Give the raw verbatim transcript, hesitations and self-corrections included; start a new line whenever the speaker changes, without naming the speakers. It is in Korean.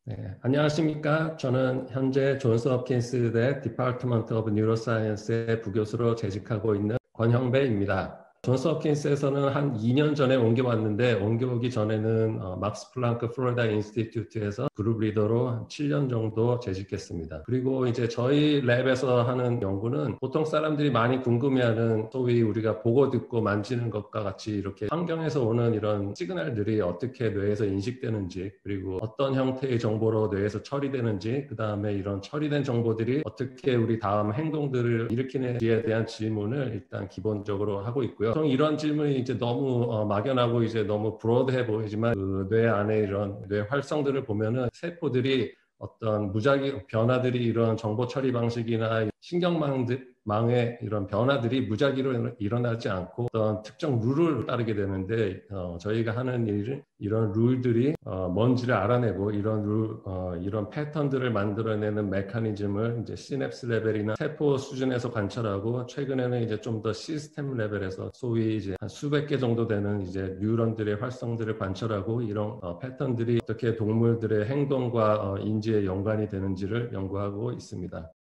네, 안녕하십니까. 저는 현재 존스 홉킨스 의대 디파트먼트 오브 뉴로사이언스의 부교수로 재직하고 있는 권형배입니다. 존스 홉킨스에서는 한 이 년 전에 옮겨왔는데 옮겨오기 전에는 어, 막스 플랑크 플로리다 인스티튜트에서 그룹 리더로 한 칠 년 정도 재직했습니다. 그리고 이제 저희 랩에서 하는 연구는 보통 사람들이 많이 궁금해하는 소위 우리가 보고 듣고 만지는 것과 같이 이렇게 환경에서 오는 이런 시그널들이 어떻게 뇌에서 인식되는지, 그리고 어떤 형태의 정보로 뇌에서 처리되는지, 그 다음에 이런 처리된 정보들이 어떻게 우리 다음 행동들을 일으키는지에 대한 질문을 일단 기본적으로 하고 있고요. 보통 이런 질문이 이제 너무 어, 막연하고 이제 너무 브로드해 보이지만 그 뇌 안에 이런 뇌 활성들을 보면은 세포들이 어떤 무작위 변화들이 이런 정보 처리 방식이나 신경망의 이런 변화들이 무작위로 일어나지 않고 어떤 특정 룰을 따르게 되는데 어, 저희가 하는 일은 이런 룰들이 어, 뭔지를 알아내고 이런 룰, 어, 이런 패턴들을 만들어내는 메커니즘을 이제 시냅스 레벨이나 세포 수준에서 관찰하고, 최근에는 이제 좀 더 시스템 레벨에서 소위 이제 한 수백 개 정도 되는 이제 뉴런들의 활성들을 관찰하고 이런 어, 패턴들이 어떻게 동물들의 행동과 어, 인지에 연관이 되는지를 연구하고 있습니다.